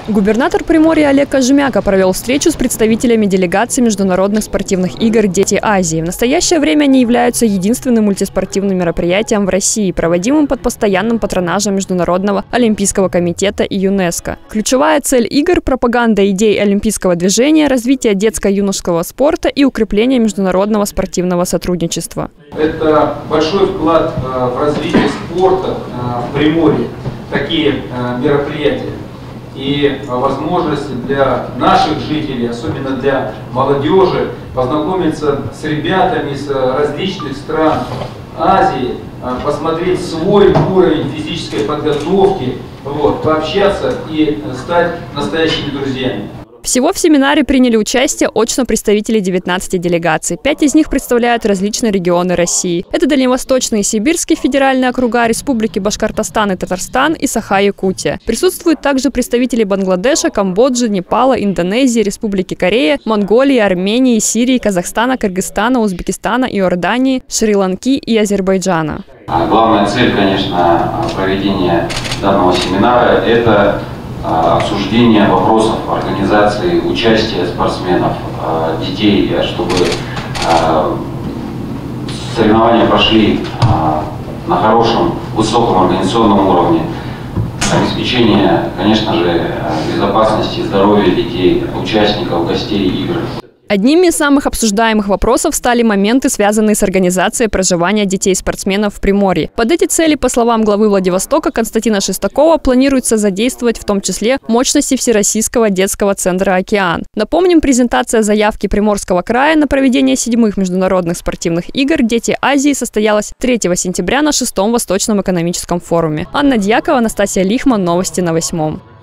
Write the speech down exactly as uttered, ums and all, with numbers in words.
Губернатор Приморья Олег Кожемяка провел встречу с представителями делегации международных спортивных игр «Дети Азии». В настоящее время они являются единственным мультиспортивным мероприятием в России, проводимым под постоянным патронажем Международного олимпийского комитета и ЮНЕСКО. Ключевая цель игр – пропаганда идей олимпийского движения, развитие детско-юношеского спорта и укрепление международного спортивного сотрудничества. Это большой вклад в развитие спорта в Приморье, такие мероприятия. И возможность для наших жителей, особенно для молодежи, познакомиться с ребятами с различных стран Азии, посмотреть свой уровень физической подготовки, вот, пообщаться и стать настоящими друзьями. Всего в семинаре приняли участие очно представители девятнадцати делегаций. Пять из них представляют различные регионы России. Это Дальневосточный и Сибирский федеральные округа, республики Башкортостан и Татарстан и Саха-Якутия. Присутствуют также представители Бангладеша, Камбоджи, Непала, Индонезии, Республики Корея, Монголии, Армении, Сирии, Казахстана, Кыргызстана, Узбекистана, Иордании, Шри-Ланки и Азербайджана. Главная цель, конечно, проведения данного семинара – это обсуждение вопросов организации участия спортсменов, детей, чтобы соревнования прошли на хорошем, высоком организационном уровне, обеспечение, конечно же, безопасности, здоровья детей, участников, гостей игр. Одними из самых обсуждаемых вопросов стали моменты, связанные с организацией проживания детей-спортсменов в Приморье. Под эти цели, по словам главы Владивостока Константина Шестакова, планируется задействовать в том числе мощности Всероссийского детского центра «Океан». Напомним, презентация заявки Приморского края на проведение седьмых международных спортивных игр «Дети Азии» состоялась третьего сентября на шестом Восточном экономическом форуме. Анна Дьякова, Анастасия Лихман. Новости на восьмом.